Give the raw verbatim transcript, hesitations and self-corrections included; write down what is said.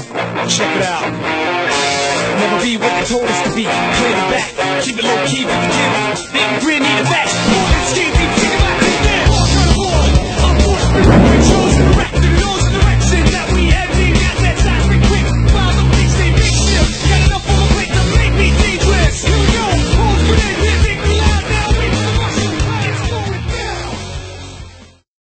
Check it out. Never be what they told us to be. Clear the back, keep it low key with the give. Big grin, need a back. More than Stevie.